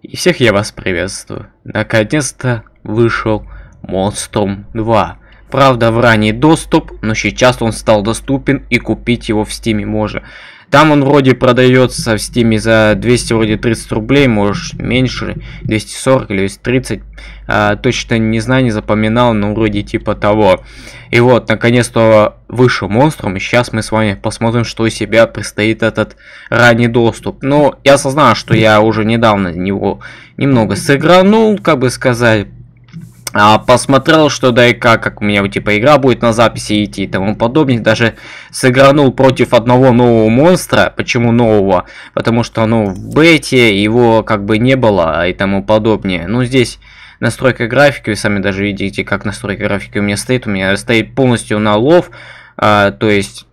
И всех я вас приветствую. Наконец-то вышел Monstrum 2. Правда, в ранний доступ, но сейчас он стал доступен и купить его в Стиме можно. Там он вроде продается в Стиме за 200, вроде 30 рублей, может меньше, 240 или 230. Точно не знаю, не запоминал, но вроде типа того. И вот, наконец-то вышел Monstrum, и сейчас мы с вами посмотрим, что из себя предстоит этот ранний доступ. Но я осознал, что я уже недавно него немного сыгранул, как бы сказать. Посмотрел, что да и как у меня типа игра будет на записи идти и тому подобное. Даже сыгранул против одного нового монстра. Почему нового? Потому что в бете его как бы не было и тому подобное. Ну здесь настройка графики, вы сами даже видите, как настройка графики у меня стоит. У меня стоит полностью на лов, то есть,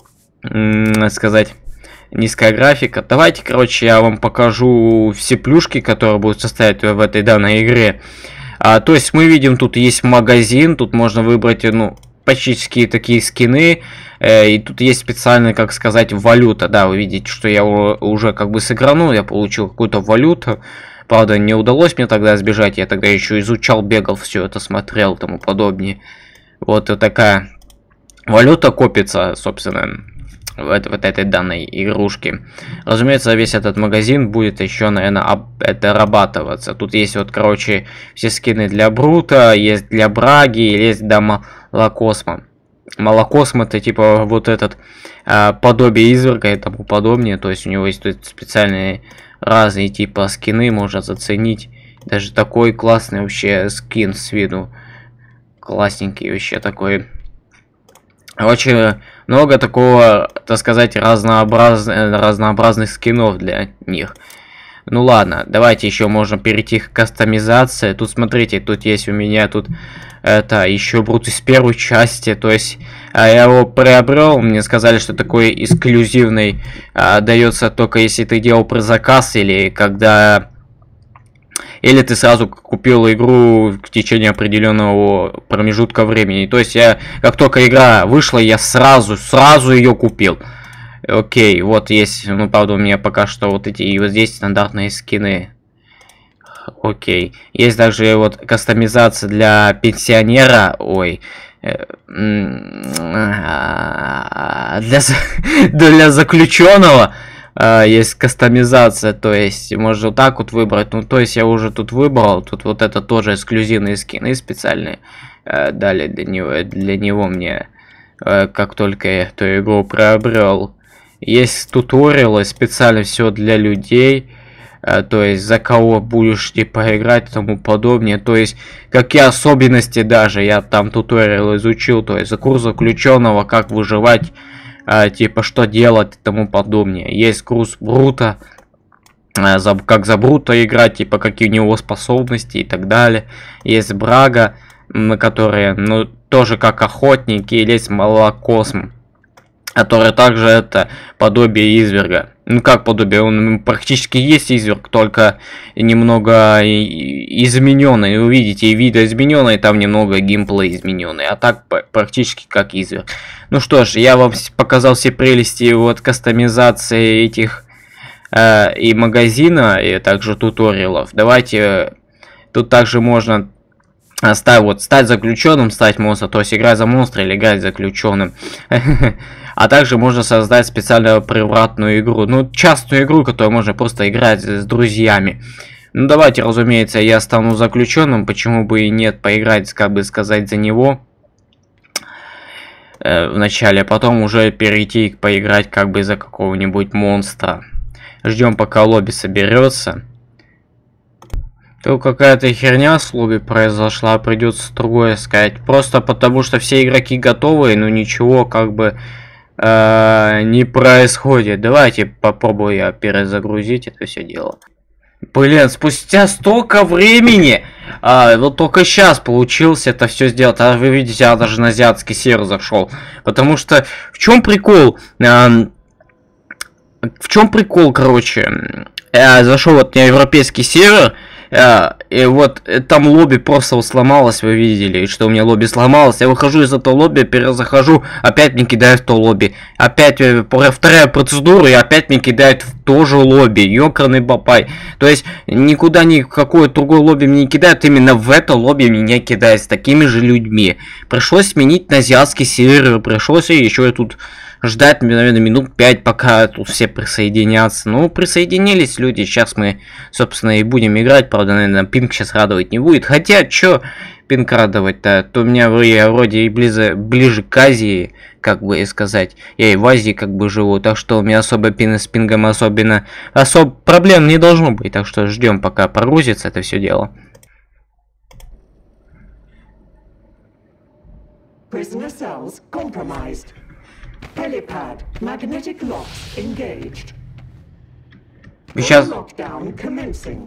сказать, низкая графика. Давайте, короче, я вам покажу все плюшки, которые будут состоять в этой данной игре. То есть мы видим, тут есть магазин, тут можно выбрать, почти такие скины, и тут есть специальная, как сказать, валюта. Да, вы видите, что я уже как бы сыгранул, я получил какую-то валюту. Правда, не удалось мне тогда сбежать, я тогда еще изучал, бегал, все это смотрел и тому подобное. Вот такая валюта копится, собственно, в этой данной игрушке. Разумеется, весь этот магазин будет еще, наверное, дорабатываться. Тут есть вот, короче, все скины для Брута, есть для Браги, есть для Малокосма. Малокосм это типа вот этот подобие изверга и тому подобное. То есть у него есть тут специальные разные типа скины, можно заценить. Даже такой классный вообще скин с виду. Классненький вообще такой. Очень много такого, так сказать, разнообразных скинов для них. Ну ладно, давайте еще можно перейти к кастомизации. Тут смотрите, тут есть у меня тут это еще Брут из первой части. То есть я его приобрел, мне сказали, что такой эксклюзивный дается только если ты делал предзаказ или когда... Или ты сразу купил игру в течение определенного промежутка времени. То есть я, как только игра вышла, я сразу ее купил. Окей, вот есть, правда у меня пока что вот эти и вот здесь стандартные скины. Окей, есть также вот кастомизация для пенсионера, для заключенного. Есть кастомизация, то есть можно вот так вот выбрать. То есть я уже тут выбрал. Тут вот это тоже эксклюзивные скины специальные дали для него мне, как только я эту игру приобрел. Есть туториалы специально все для людей, то есть за кого будешь типа играть и тому подобное. То есть какие особенности даже я там туториал изучил, то есть за курс заключенного, как выживать, типа что делать и тому подобное. Есть курс Брута, как за Брута играть, типа какие у него способности и так далее. Есть Брага, которые, тоже как охотники. Есть Малокосм, который также это подобие изверга. Как подобие, он практически есть изверг, только немного измененный. Вы видите, видоизмененный, там немного геймплей измененный, а так практически как изверг. Ну что ж, я вам показал все прелести вот кастомизации этих и магазина, и также туториалов. Давайте, тут также можно стать заключенным, стать монстром, то есть играть за монстра или играть заключенным. А также можно создать специальную приватную игру, частную игру, которую можно просто играть с друзьями. Давайте, разумеется, я стану заключенным, почему бы и нет, поиграть, как бы сказать, за него вначале, а потом уже перейти поиграть как бы за какого-нибудь монстра. Ждем, пока лобби соберется. Тут какая-то херня с лобби произошла, придется другое сказать. Просто потому что все игроки готовы, но ничего как бы не происходит. Давайте попробую я перезагрузить это все дело. Блин, спустя столько времени, вот только сейчас получился это все сделать. А вы видите, я даже на азиатский сервер зашел. Потому что в чем прикол? В чем прикол, короче? Я зашел вот на европейский сервер. И вот там лобби просто вот сломалось, вы видели, что у меня лобби сломалось. Я выхожу из этого лобби, перезахожу, опять мне кидают в то лобби. Опять вторая процедура, и опять мне кидают в то же лобби. Ёкарный бабай. То есть никуда ни в какое другое лобби мне не кидают, именно в это лобби меня кидают с такими же людьми. Пришлось сменить на азиатский сервер, пришлось еще и тут ждать, наверное, минут 5, пока тут все присоединятся. Ну, присоединились люди, сейчас мы, собственно, и будем играть. Правда, наверное, пинг сейчас радовать не будет. Хотя, чё пинг радовать-то? То у меня вроде и ближе к Азии, как бы и сказать. Я и в Азии как бы живу, так что у меня особо с пингом особо проблем не должно быть. Так что ждем, пока прогрузится это все дело. Prisoner cells compromised. Helipad magnetic locks engaged. Сейчас... Lockdown commencing.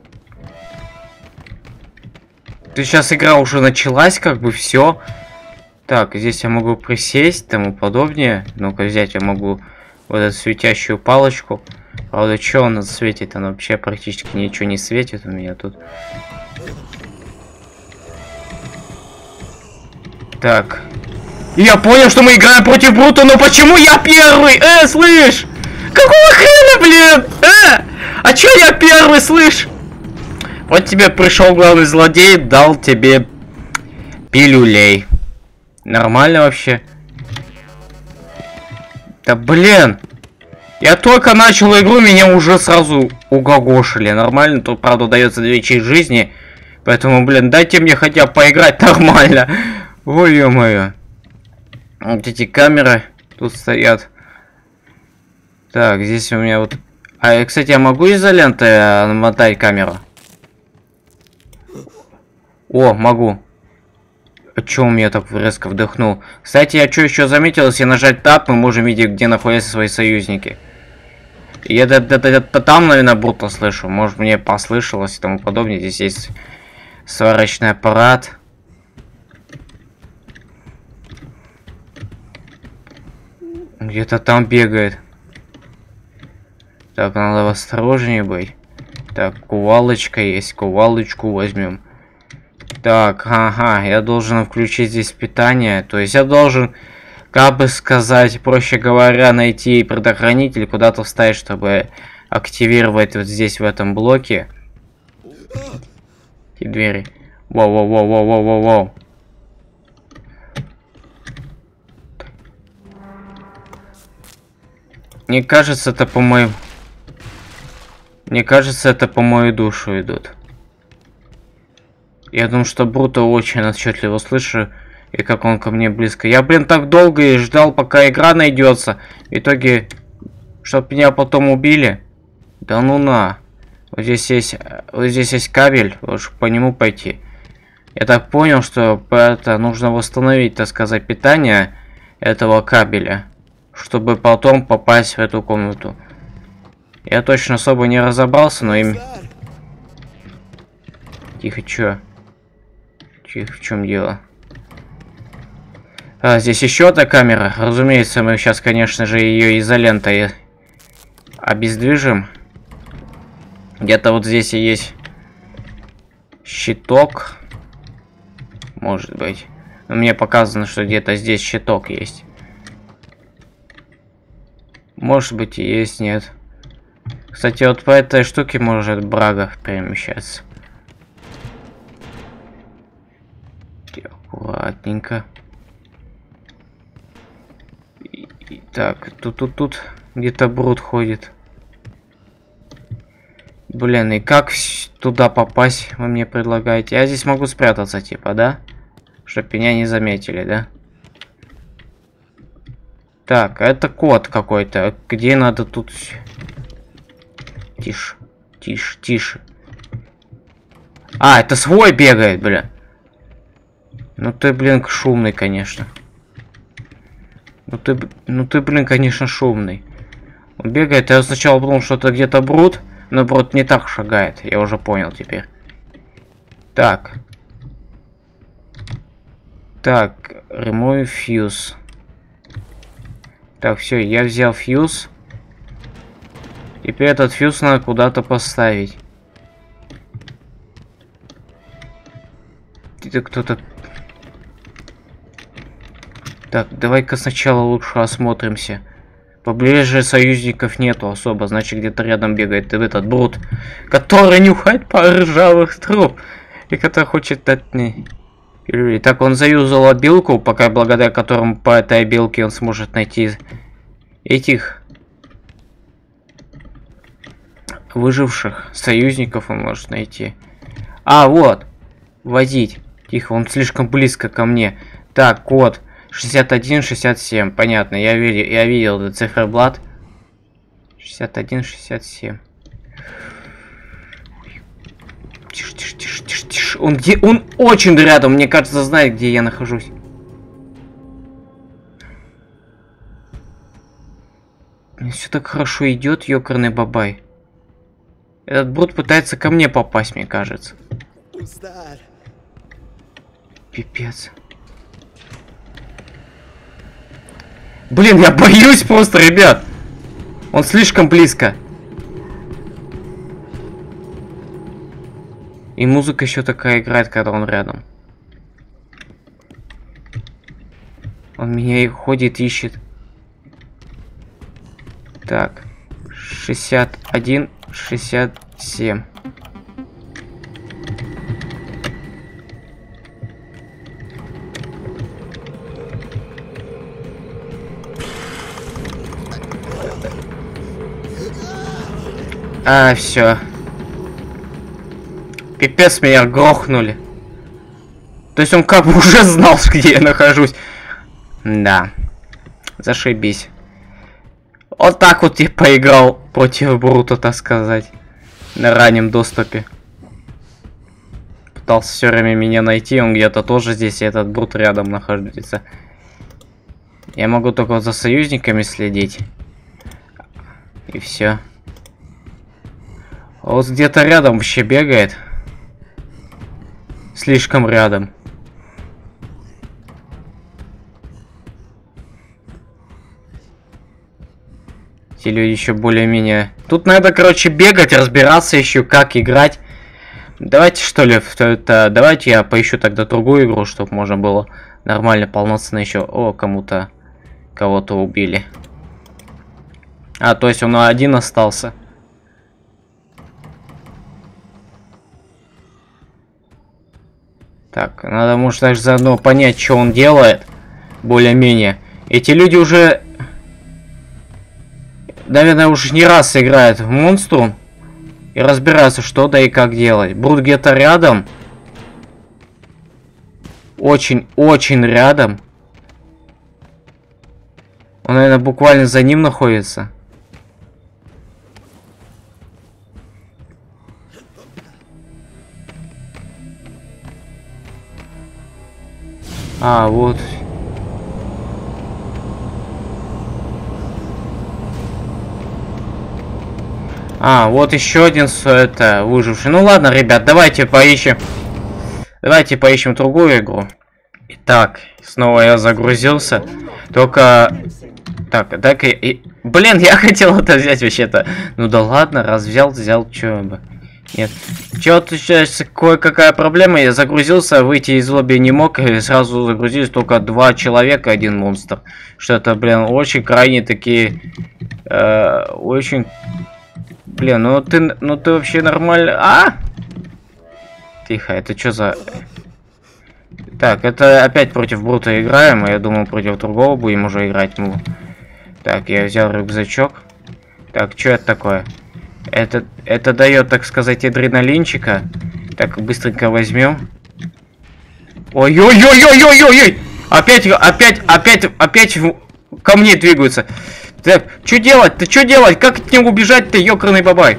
Ты сейчас игра уже началась, как бы все. Так, здесь я могу присесть, тому подобное. Ну-ка взять я могу вот эту светящую палочку. Правда, что она светит? Она вообще практически ничего не светит у меня тут. Так. Я понял, что мы играем против Брута, но почему я первый? Слышь! Какого хрена, блин? А чё я первый, слышь? Вот тебе пришел главный злодей, дал тебе пилюлей. Нормально вообще? Да блин! Я только начал игру, меня уже сразу угогошили. Нормально, тут, правда, дается 2 части жизни. Поэтому, блин, дайте мне хотя бы поиграть нормально. Ой, ё-моё. Вот эти камеры тут стоят. Так, здесь у меня вот... кстати, я могу изолентой намотать камеру? О, могу. А чё у меня так резко вдохнул? Кстати, я что еще заметил, если нажать Tab, мы можем видеть, где находятся свои союзники. Я там, наверное, будто слышу. Может, мне послышалось и тому подобное. Здесь есть сварочный аппарат. Где-то там бегает. Так, надо осторожнее быть. Так, кувалочка есть. Кувалочку возьмем. Так, ага, я должен включить здесь питание. То есть я должен, как бы сказать, проще говоря, найти предохранитель, куда-то вставить, чтобы активировать вот здесь, в этом блоке. Эти двери. Воу-воу-воу-воу-воу-воу-воу. Мне кажется, это по моему... Мне кажется, это по мою душу идут. Я думаю, что Брута очень отчетливо слышу, и как он ко мне близко. Я, блин, так долго и ждал, пока игра найдется. В итоге, чтоб меня потом убили. Да ну на. Вот здесь есть кабель, чтобы по нему пойти. Я так понял, что это нужно восстановить, так сказать, питание этого кабеля, чтобы потом попасть в эту комнату. Я точно особо не разобрался, но им... Тихо, чё? Тихо, в чем дело? Здесь еще одна камера. Разумеется, мы сейчас, конечно же, ее изолентой обездвижим. Где-то вот здесь и есть щиток. Может быть. Но мне показано, что где-то здесь щиток есть. Может быть и есть, нет. Кстати, вот по этой штуке может Брага перемещаться. Аккуратненько. Так, тут где-то Брут ходит. Блин, и как туда попасть, вы мне предлагаете? Я здесь могу спрятаться, типа, да? Чтоб меня не заметили, да? Так, это код какой-то. Где надо тут... Тише, тише, тише. Это свой бегает, бля. Ну ты, блин, шумный, конечно. Ну ты, блин, конечно, шумный. Он бегает, я сначала подумал, что это где-то Брут, но Брут не так шагает, я уже понял теперь. Так. Так, remove fuse. Так, все, я взял фьюз. Теперь этот фьюз надо куда-то поставить. где-то кто-то... Так, давай-ка сначала лучше осмотримся. Поближе союзников нету особо, значит где-то рядом бегает этот брут, который нюхает пар ржавых труб и который хочет дать мне... Так, он заюзал обилку, пока благодаря которому по этой обилке он сможет найти этих выживших союзников, он может найти. А, вот, возить. Тихо, он слишком близко ко мне. Так, код 6167, понятно, я видел этот циферблат. 6167. Тише, тише, тише, тише, тише. Он где? Он очень рядом, мне кажется, знает, где я нахожусь. Все так хорошо идет, ёкарный бабай. Этот брут пытается ко мне попасть, мне кажется. Пипец. Блин, я боюсь просто, ребят. Он слишком близко. И музыка еще такая играет, когда он рядом. Он меня и ходит, ищет. Так. 61, 67. А, все. Пипец, меня грохнули. То есть он как бы уже знал, где я нахожусь. Да. Зашибись. Вот так вот я поиграл против Брута, так сказать. На раннем доступе. Пытался все время меня найти, он где-то тоже здесь, и этот Брут рядом находится. Я могу только за союзниками следить. И все. Вот где-то рядом вообще бегает. Слишком рядом. Эти люди еще более-менее... Тут надо, короче, бегать, разбираться еще, как играть. Давайте, что ли, давайте я поищу тогда другую игру, чтобы можно было нормально, полноценно еще... О, кого-то убили. А, то есть он один остался. Так, надо, может, даже заодно понять, что он делает. Более-менее. Эти люди уже... Наверное, уже не раз играют в Монструм. И разбираются, что да и как делать. Брут где-то рядом. Очень-очень рядом. Он, наверное, буквально за ним находится. А, вот. А, вот еще один выживший. Ну ладно, ребят, давайте поищем. Давайте поищем другую игру. Итак, снова я загрузился. Только... Так, и... Блин, я хотел это взять вообще-то. Ну да ладно, раз взял, чё бы. Нет. Чё-то сейчас кое-какая проблема. Я загрузился, выйти из лобби не мог. И сразу загрузились только 2 человека, 1 монстр. Что-то, блин, очень крайне такие... очень... Блин, ну ты вообще нормально... А? Тихо, это что за... Так, это опять против Брута играем. Я думал, против другого будем уже играть. Так, я взял рюкзачок. Так, что это такое? Это дает, так сказать, адреналинчика. Так, быстренько возьмем. Ой-ой-ой-ой-ой-ой-ой! Опять ко мне двигаются. Так, что делать? Ты что делать? Как от него убежать-то, ёкарный бабай?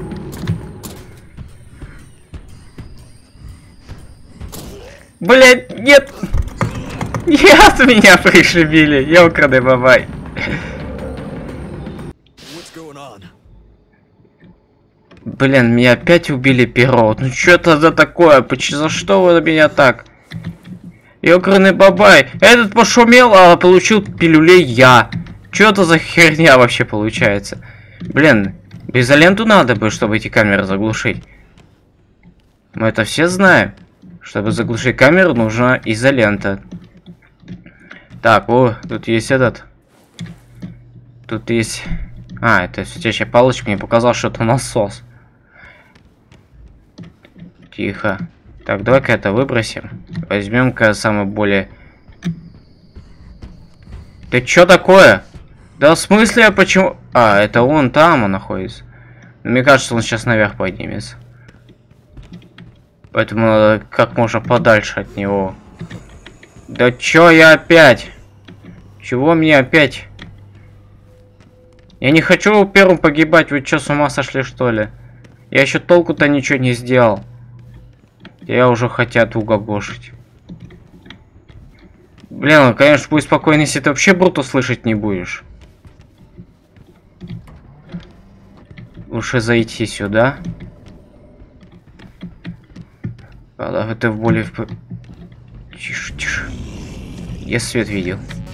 Блять, нет! Нет, меня пришибили, ёкарный бабай. Блин, меня опять убили перо. Ну что это за такое? За что вы на меня так? Ёкарный бабай. Этот пошумел, а получил пилюлей я. Что это за херня вообще получается? Блин, изоленту надо бы, чтобы эти камеры заглушить. Мы это все знаем. Чтобы заглушить камеру, нужна изолента. Так, о, тут есть этот. Тут есть... А, это светящая палочка. Мне показал, что это насос. Тихо. Так, давай-ка это выбросим. Возьмем-ка самое более... Ты чё такое? Да в смысле, почему... А, это он там находится. Но мне кажется, он сейчас наверх поднимется. Поэтому надо как можно подальше от него. Да чё я опять? Чего мне опять? Я не хочу первым погибать. Вы чё, с ума сошли, что ли? Я еще толку-то ничего не сделал. Я уже хотят угогошить. Блин, ну, конечно, будь спокойно, если ты вообще Бруту слышать не будешь. Лучше зайти сюда. Правда, это в более... Тише, тише. Я свет видел.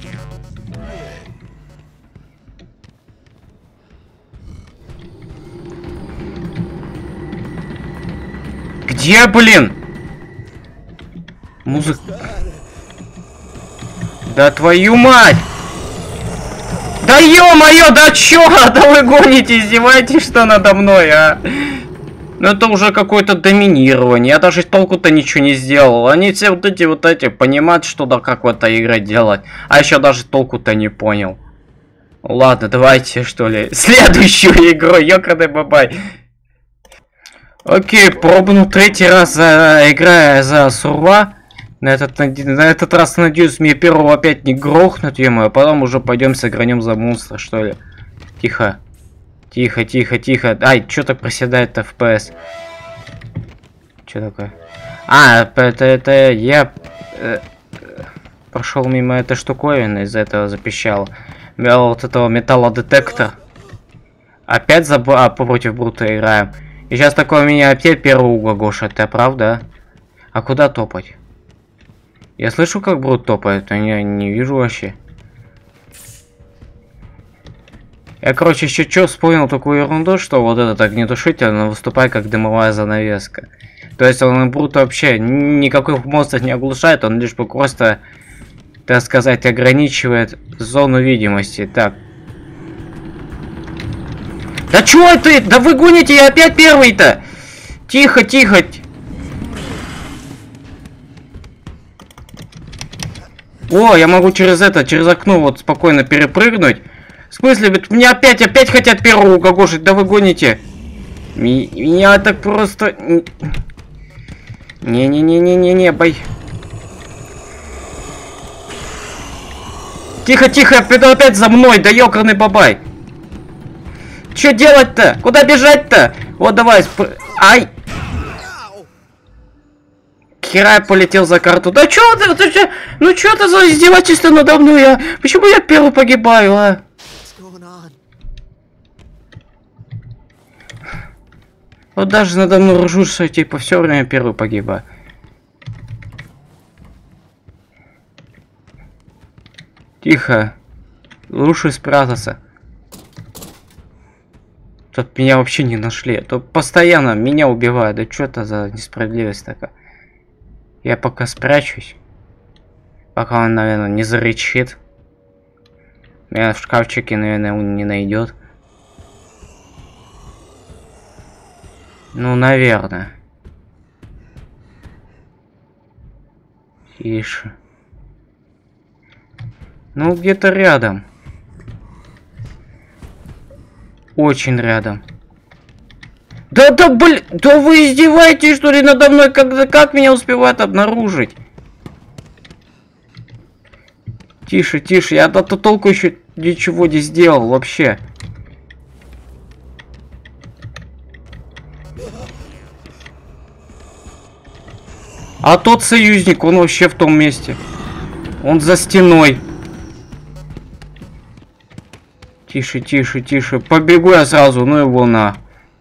Где, блин? Музыка... Да твою мать! Да ё-моё, да чё? Да вы гоните, издеваетесь, что надо мной, а? Ну это уже какое-то доминирование. Я даже толку-то ничего не сделал. Они все вот эти понимают, что да как в этой игре делать. А еще даже толку-то не понял. Ладно, давайте что ли следующую игру. Ёкарный бабай. Окей, пробую третий раз играя за Сурва. На этот раз, надеюсь, мне первого опять не грохнут, ему, а потом уже пойдем сыгранем за монстра, что ли. Тихо. Тихо, тихо, тихо. Ай, что-то проседает FPS. Что такое? А, это я прошел мимо этой штуковины, из-за этого запищал. Вот этого металлодетектора. Опять против Брута играем. И сейчас такое меня опять первый угогошит, это правда? А куда топать? Я слышу, как Брут топает, но я не вижу вообще. Я, короче, еще что вспомнил такую ерунду, что вот этот огнетушитель, он выступает как дымовая занавеска. То есть он Брут вообще никакой монстр не оглушает, он лишь просто, так сказать, ограничивает зону видимости. Так. Да чё это? Да вы гоните, я опять первый-то! Тихо, тихо! О, я могу через окно вот спокойно перепрыгнуть. В смысле, ведь меня опять хотят первого угогошить, да вы гоните. Меня так просто... Не-не-не-не-не-не, бай. Тихо, тихо, это опять за мной, да ёкарный бабай. Что делать-то? Куда бежать-то? Вот давай, ай. Хера я полетел за карту. Да чё ты, ну чё это за издевательство надо мной, а? Почему я первый погибаю, а? Вот даже надо мной ржушься, типа, все время первый погибаю. Тихо. Лучше спрятаться. Тут меня вообще не нашли. Тут постоянно меня убивают. Да что это за несправедливость такая? Я пока спрячусь. Пока он, наверное, не зарычит. Меня в шкафчике, наверное, он не найдет. Ну, наверное. Тише. Ну, где-то рядом. Очень рядом. Да, блин, да вы издеваетесь, что ли, надо мной? Как меня успевают обнаружить? Тише, тише, я до-то толку еще ничего не сделал вообще. А тот союзник, он вообще в том месте. Он за стеной. Тише, тише, тише. Побегу я сразу, ну его на.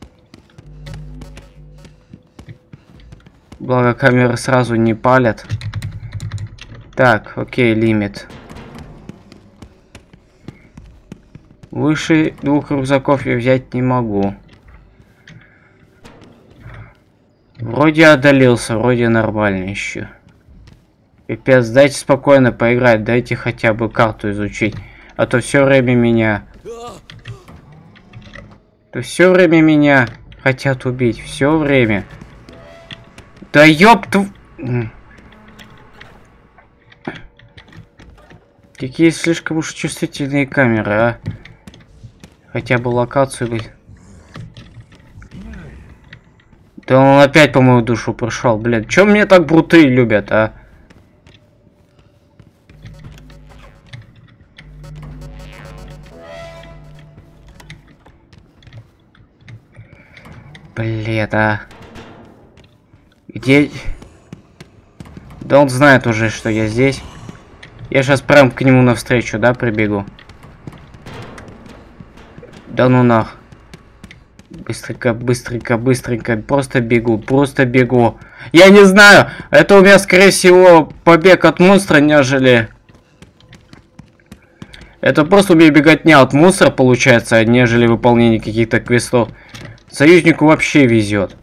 Благо камеры сразу не палят. Так, окей, лимит. Выше 2 рюкзаков я взять не могу. Вроде одолелся, вроде нормально еще. Пипец, дайте спокойно поиграть, дайте хотя бы карту изучить. А то все время меня... хотят убить. Все время. Да ёб тв... Какие слишком уж чувствительные камеры, а. Хотя бы локацию бы... Да он опять по мою душу прошел, блин. Чё мне так бруты любят, а? Блин, а. Где... Да он знает уже, что я здесь. Я сейчас прям к нему навстречу, да, прибегу. Да ну нах. Быстренько, быстренько, быстренько. Просто бегу, просто бегу. Я не знаю. Это у меня, скорее всего, побег от монстра, нежели... Это просто у меня беготня от монстра, получается, нежели выполнение каких-то квестов. Союзнику вообще везет.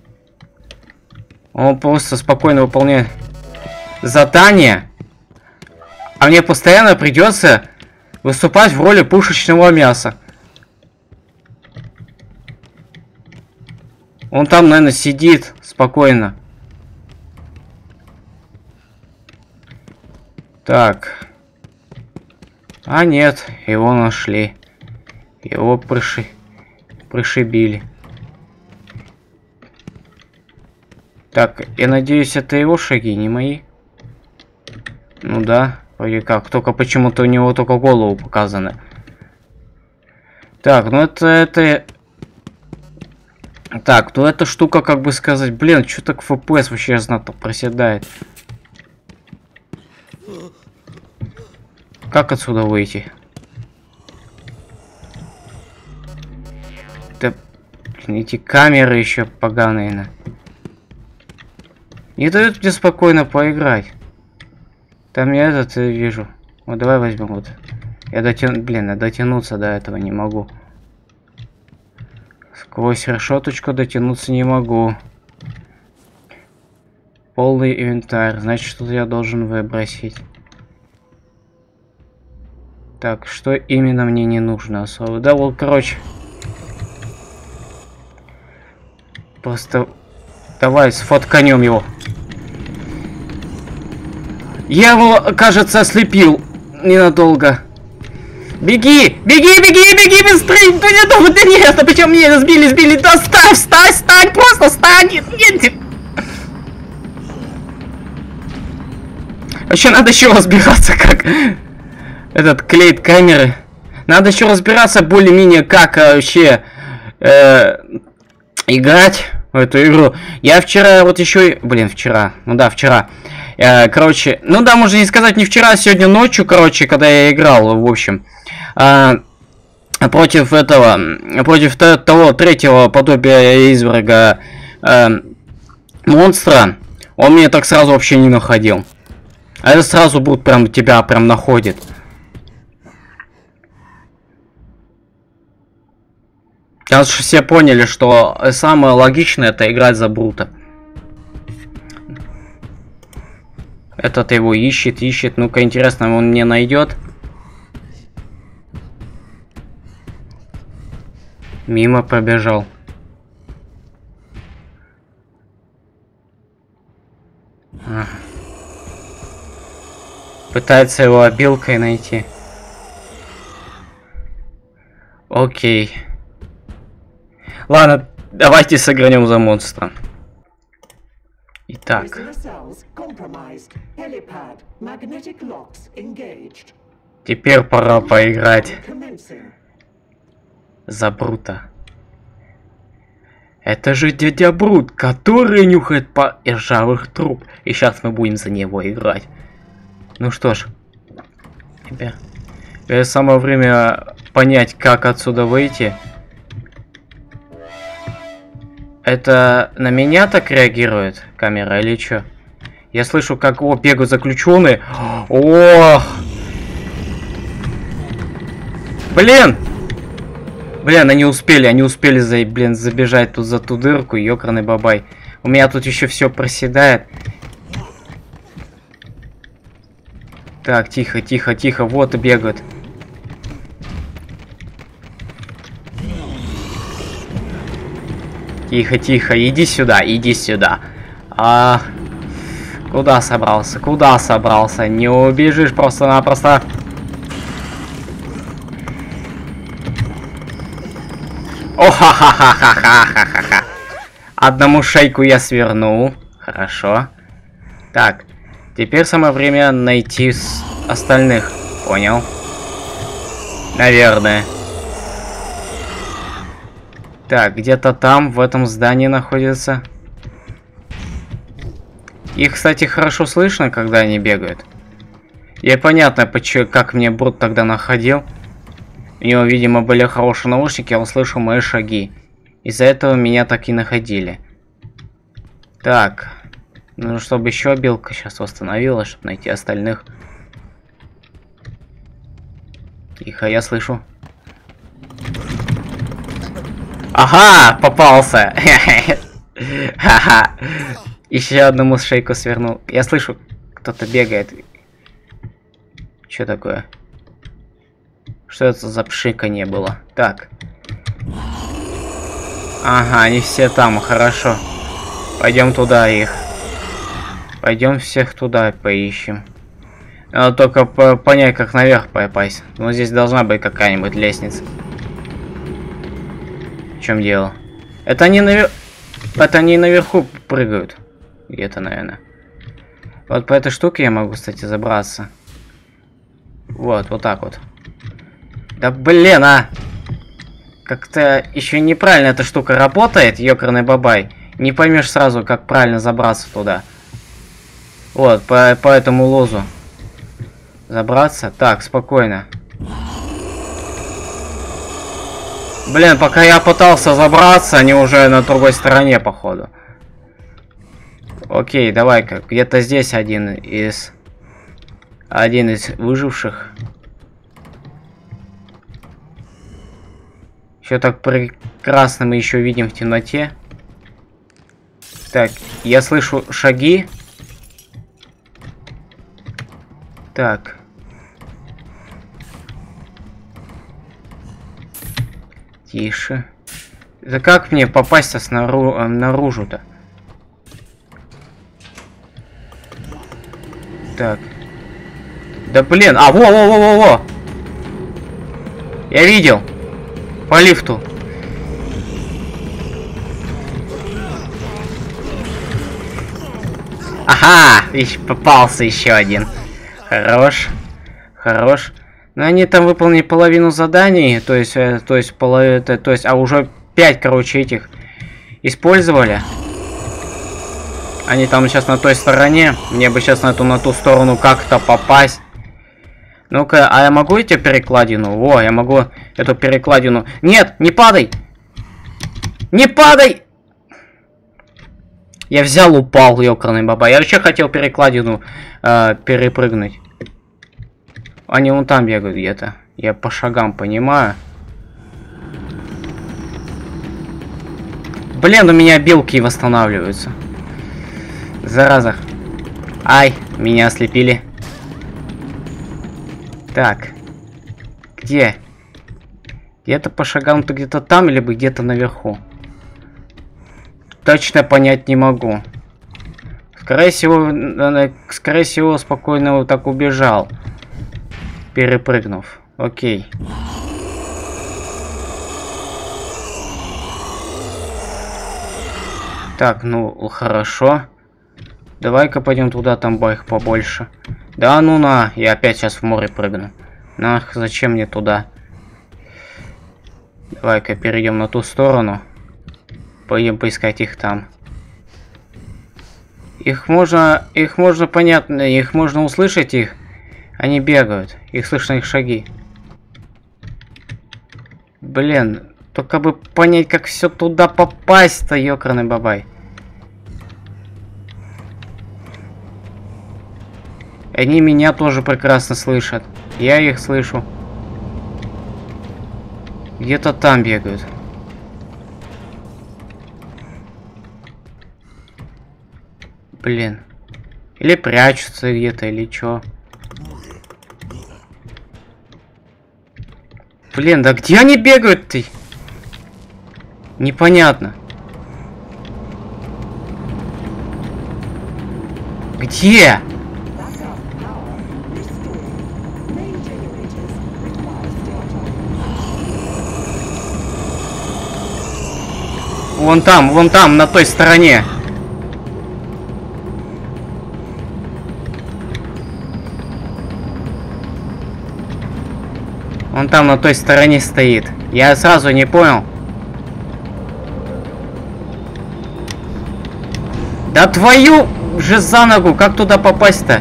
Он просто спокойно выполняет задание. А мне постоянно придется выступать в роли пушечного мяса. Он там, наверное, сидит спокойно. Так. А нет, его нашли. Его пришибили. Так, я надеюсь, это его шаги, не мои. Ну да, вроде как. Только почему-то у него только голову показано. Так, ну это... Так, ну эта штука, как бы сказать, блин, что так FPS вообще знатно проседает. Как отсюда выйти? Да, блин, эти камеры еще поганые. Не дают мне спокойно поиграть. Там я этот вижу. Вот давай возьмем вот. Я дотянуться до этого не могу. Сквозь решеточку дотянуться не могу. Полный инвентарь. Значит, что я должен выбросить. Так, что именно мне не нужно особо? Да, вот, короче. Просто давай сфотканем его. Я его, кажется, ослепил ненадолго. Беги! Беги, беги, беги быстрее! Да нет, да нет, да почему меня сбили? Да стань, просто стань! Нет. Вообще надо еще разбираться, как этот клеит камеры. Надо еще разбираться более-менее, как вообще играть в эту игру. Я вчера вот еще... Блин, вчера. Ну да, вчера. Короче, ну да, можно не сказать не вчера, а сегодня ночью, короче, когда я играл, в общем. Против того третьего подобия изверга монстра, он меня так сразу вообще не находил. А это сразу будет прям тебя прям находит. Сейчас все поняли, что самое логичное это играть за Брута. Этот его ищет. Ну-ка, интересно, он не найдет. Мимо пробежал. Пытается его обилкой найти. Окей. Ладно, давайте сыгранем за монстра. Итак. Теперь пора поиграть за Брута. Это же дядя Брут, который нюхает по ржавых труб. И сейчас мы будем за него играть. Ну что ж. Теперь самое время понять, как отсюда выйти. Это на меня так реагирует камера или что? Я слышу, как бегают заключенные. Ох! Блин! Блин, они успели забежать тут за ту дырку, ёкарный бабай. У меня тут еще все проседает. Так, тихо, тихо, тихо. Вот и бегают. Тихо, тихо. Иди сюда, иди сюда. Куда собрался? Куда собрался? Не убежишь просто-напросто. О-ха-ха-ха-ха-ха-ха-ха-ха. Одному шейку я свернул. Хорошо. Так. Теперь самое время найти остальных. Понял? Наверное. Так, где-то там, в этом здании находится. Их, кстати, хорошо слышно, когда они бегают. И понятно, как мне Брут тогда находил. У него, видимо, были хорошие наушники, он слышал мои шаги. Из-за этого меня так и находили. Так. Ну, чтобы еще белка сейчас восстановилась, чтобы найти остальных. Тихо, я слышу. Ага, попался. Ха-ха. Еще одному шейку свернул. Я слышу, кто-то бегает. Что такое? Что это за пшиканье было? Так. Ага, они все там, хорошо. Пойдем туда их. Пойдем всех туда поищем. Надо только понять, как наверх попасть. Но здесь должна быть какая-нибудь лестница. В чем дело? Это они наверху прыгают. Где-то, наверное. Вот по этой штуке я могу, кстати, забраться. Вот так вот. Да блин, как-то еще неправильно эта штука работает, ёкарный бабай. Не поймешь сразу, как правильно забраться туда. Вот, по этому лозу. Забраться. Так, спокойно. Блин, пока я пытался забраться, они уже на другой стороне, походу. Окей, давай-ка. Где-то здесь один из выживших. Все так прекрасно мы еще видим в темноте. Так, я слышу шаги. Так. Тише. Да как мне попасть-то наружу-то? Так. Да блин, во-во-во-во-во! Я видел. По лифту. Ага, попался еще один. Хорош. Хорош. Но они там выполнили половину заданий, то есть, а уже 5, короче, этих использовали. Они там сейчас на той стороне. Мне бы сейчас на ту сторону как-то попасть. Ну-ка, а я могу эту перекладину? Во, я могу эту перекладину. Нет, не падай! Не падай! Я взял, упал, ёкарный баба. Я вообще хотел перекладину перепрыгнуть. Они вон там бегают где-то. Я по шагам понимаю. Блин, у меня белки восстанавливаются. Зараза. Ай, меня ослепили. Так. Где? Где-то по шагам-то где-то там, либо где-то наверху. Точно понять не могу. Скорее всего, спокойно вот так убежал. Перепрыгнув. Окей. Так, ну, хорошо. Давай-ка пойдем туда, там байк побольше. Да ну на, я опять сейчас в море прыгну. Нах, зачем мне туда? Давай-ка перейдем на ту сторону. Пойдем поискать их там. Их можно, понятно, их можно услышать их. Они бегают, их слышно, их шаги. Блин, только бы понять, как все туда попасть-то, ёкарный бабай. Они меня тоже прекрасно слышат. Я их слышу. Где-то там бегают. Блин. Или прячутся где-то, или чё. Блин, да где они бегают-то? Непонятно. Где? Вон там, на той стороне. Он там на той стороне стоит. Я сразу не понял. Да твою же за ногу, как туда попасть-то?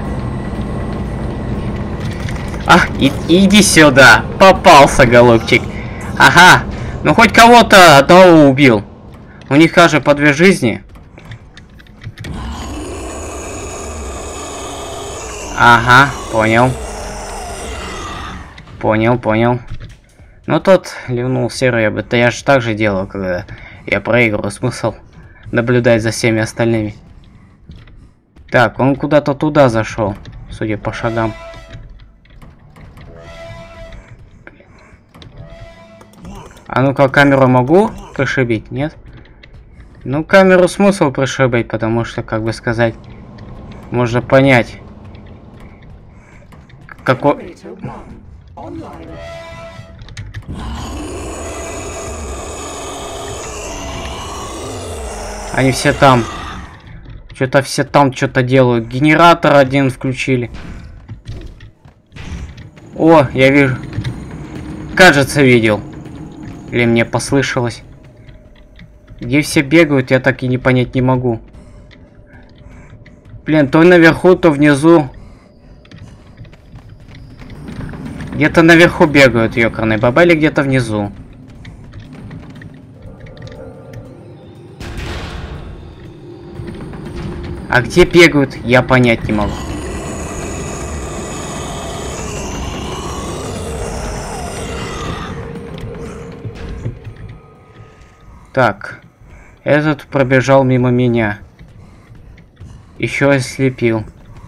Ах, иди сюда. Попался, голубчик. Ага, ну хоть кого-то одного убил. У них, кажется, по 2 жизни. Ага, понял. Понял. Ну тот ливнул серый, это я же так же делал, когда я проигрываю. Смысл наблюдать за всеми остальными. Так, он куда-то туда зашел, судя по шагам. А ну-ка, камеру могу пришибить, нет? Ну, камеру смысл пришибить, потому что, как бы сказать, можно понять, какой... Они все там. Что-то все там что-то делают. Генератор один включили. О, я вижу. Кажется, видел. Или мне послышалось. Где все бегают, я так и не понять не могу. Блин, то наверху, то внизу. Где-то наверху бегают ёкарные баба или где-то внизу. А где бегают, я понять не могу. Так. Этот пробежал мимо меня. Еще ослепил.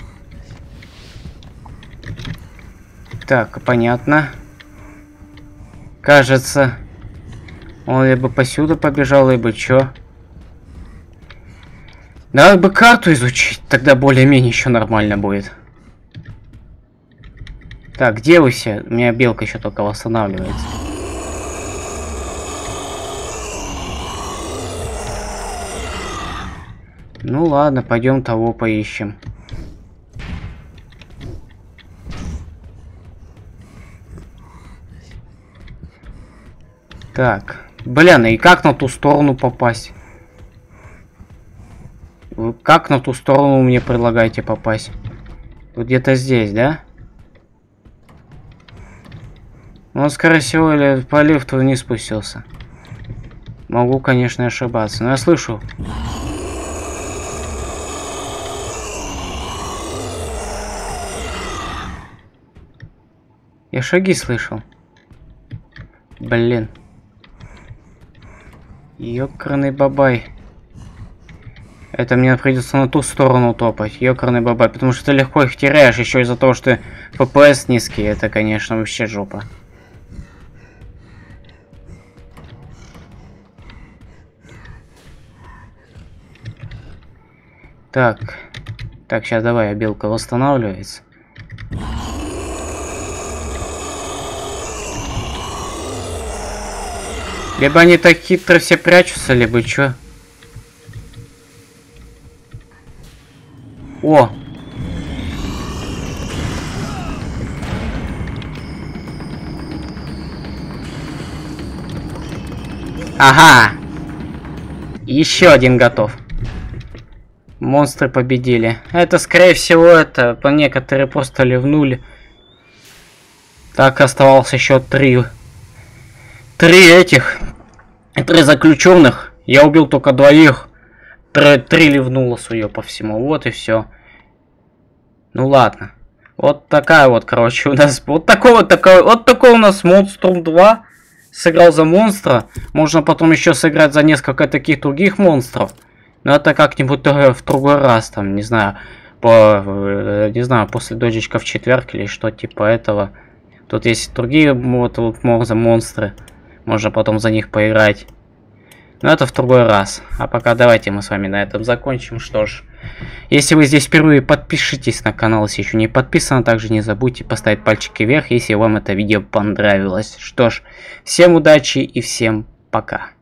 Так, понятно. Кажется, он либо посюда побежал, либо чё. Надо бы карту изучить, тогда более-менее еще нормально будет. Так, где вы все? У меня белка еще только восстанавливается. Ну ладно, пойдем того поищем. Так, блин, и как на ту сторону попасть? Вы как на ту сторону мне предлагаете попасть? Вот где-то здесь, да? Ну, скорее всего, или по лифту не спустился. Могу, конечно, ошибаться, но я слышу. Я шаги слышал. Блин. Ёкарный бабай. Это мне придется на ту сторону топать. Ёкарный бабай. Потому что ты легко их теряешь. Еще из-за того, что FPS низкий. Это, конечно, вообще жопа. Так. Так, сейчас давай, белка восстанавливается. Либо они так хитро все прячутся, либо чё. О! Ага! Еще один готов. Монстры победили. Это, скорее всего, это по некоторые просто ливнули. Так, оставалось еще 3 этих. 3 заключенных. Я убил только 2. 3 ливнуло, судя по всему. Вот и все. Ну ладно. Вот такая вот, короче, у нас. Вот такой у нас Monstrum 2. Сыграл за монстра. Можно потом еще сыграть за несколько таких других монстров. Ну это как-нибудь в другой раз, там, не знаю, не знаю, после дождичка в четверг или что типа этого. Тут есть другие монстры, можно потом за них поиграть. Но это в другой раз. А пока давайте мы с вами на этом закончим. Что ж, если вы здесь впервые, подпишитесь на канал, если еще не подписаны. Также не забудьте поставить пальчики вверх, если вам это видео понравилось. Что ж, всем удачи и всем пока.